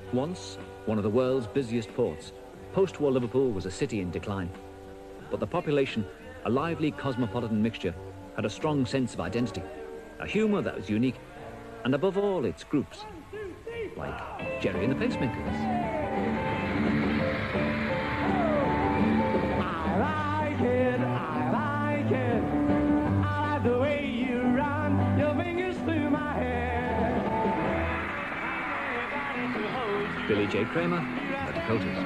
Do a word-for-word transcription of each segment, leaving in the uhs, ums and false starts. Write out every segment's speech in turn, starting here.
Once one of the world's busiest ports, post-war Liverpool was a city in decline. But the population, a lively cosmopolitan mixture, had a strong sense of identity, a humour that was unique, and above all its groups, like Jerry and the Pacemakers. I like it, I like it, I like the way you run your fingers through my hair. Billy J. Kramer, The Dakotas.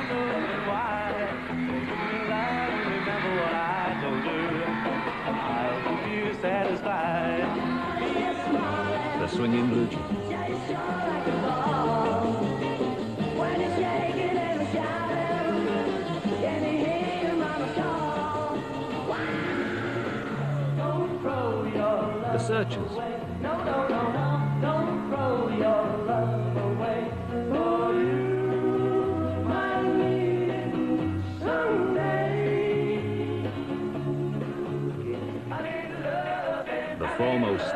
The Swinging Blue Jeans. The Searchers. No, no, no, no, don't throw your love away. For you might need it someday. I need love. The Foremost.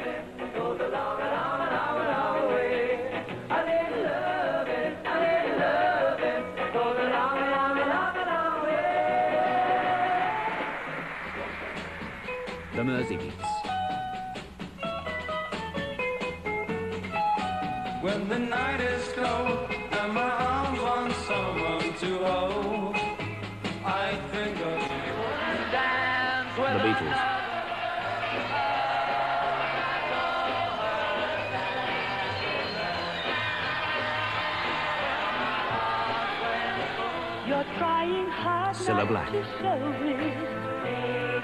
The Merseybeats. When the night is cold and my arms want someone to hold, I think of you. The Beatles. You're trying hard Cilla not Black. to show it.